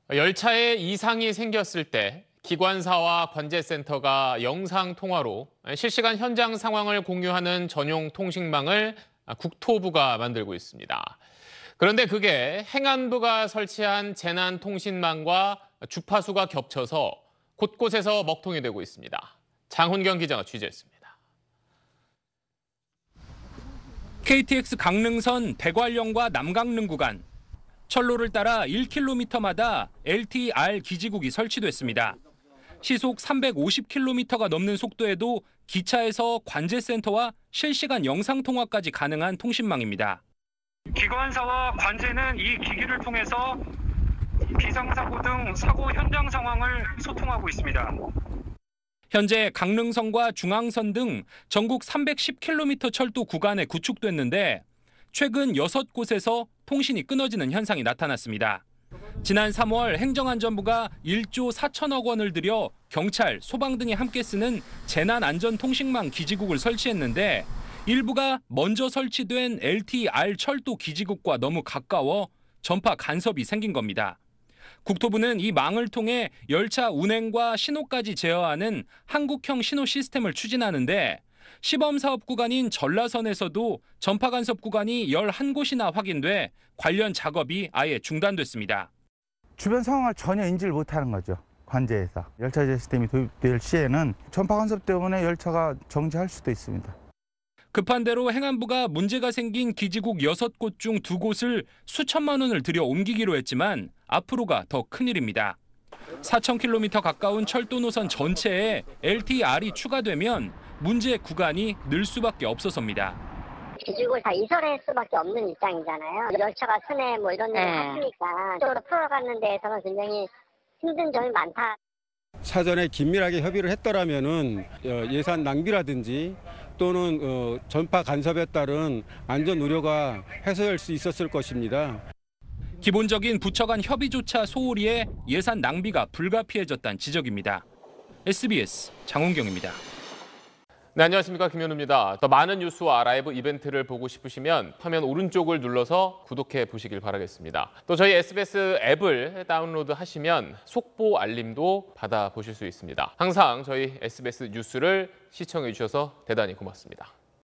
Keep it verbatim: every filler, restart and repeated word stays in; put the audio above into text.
열차에 이상이 생겼을 때 기관사와 관제센터가 영상통화로 실시간 현장 상황을 공유하는 전용 통신망을 국토부가 만들고 있습니다. 그런데 그게 행안부가 설치한 재난통신망과 주파수가 겹쳐서 곳곳에서 먹통이 되고 있습니다. 장훈경 기자가 취재했습니다. 케이티엑스 강릉선 대관령과 남강릉 구간. 철로를 따라 일 킬로미터마다 엘티이알 기지국이 설치됐습니다. 시속 삼백오십 킬로미터가 넘는 속도에도 기차에서 관제센터와 실시간 영상통화까지 가능한 통신망입니다. 기관사와 관제는 이 기기를 통해서 비상사고 등 사고 현장 상황을 소통하고 있습니다. 현재 강릉선과 중앙선 등 전국 삼백십 킬로미터 철도 구간에 구축됐는데 최근 여섯 곳에서 통신이 끊어지는 현상이 나타났습니다. 지난 삼월 행정안전부가 일조 사천억 원을 들여 경찰, 소방 등이 함께 쓰는 재난안전통신망 기지국을 설치했는데 일부가 먼저 설치된 엘티이알 철도 기지국과 너무 가까워 전파 간섭이 생긴 겁니다. 국토부는 이 망을 통해 열차 운행과 신호까지 제어하는 한국형 신호 시스템을 추진하는데 시범사업 구간인 전라선에서도 전파 간섭 구간이 열한 곳이나 확인돼 관련 작업이 아예 중단됐습니다. 주변 상황을 전혀 인지를 못하는 거죠. 관제에서. 열차 시스템이 도입될 시에는 전파 간섭 때문에 열차가 정지할 수도 있습니다. 급한 대로 행안부가 문제가 생긴 기지국 여섯 곳 중 두 곳을 수천만 원을 들여 옮기기로 했지만 앞으로가 더 큰일입니다. 사천 킬로미터 가까운 철도 노선 전체에 엘티이알이 추가되면 문제 구간이 늘 수밖에 없어서입니다. 기지국을 다 이설할 수밖에 없는 입장이잖아요. 열차가 스내 뭐 이런 일을 했으니까 쪽으로 풀어가는 데에서는 굉장히 힘든 점이 많다. 사전에 긴밀하게 협의를 했더라면은 예산 낭비라든지 또는 어, 전파 간섭에 따른 안전 우려가 해소될 수 있었을 것입니다. 기본적인 부처 간 협의조차 소홀히해 예산 낭비가 불가피해졌다는 지적입니다. 에스비에스 장훈경입니다. 네, 안녕하십니까. 김현우입니다. 더 많은 뉴스와 라이브 이벤트를 보고 싶으시면 화면 오른쪽을 눌러서 구독해 보시길 바라겠습니다. 또 저희 에스비에스 앱을 다운로드하시면 속보 알림도 받아보실 수 있습니다. 항상 저희 에스비에스 뉴스를 시청해 주셔서 대단히 고맙습니다.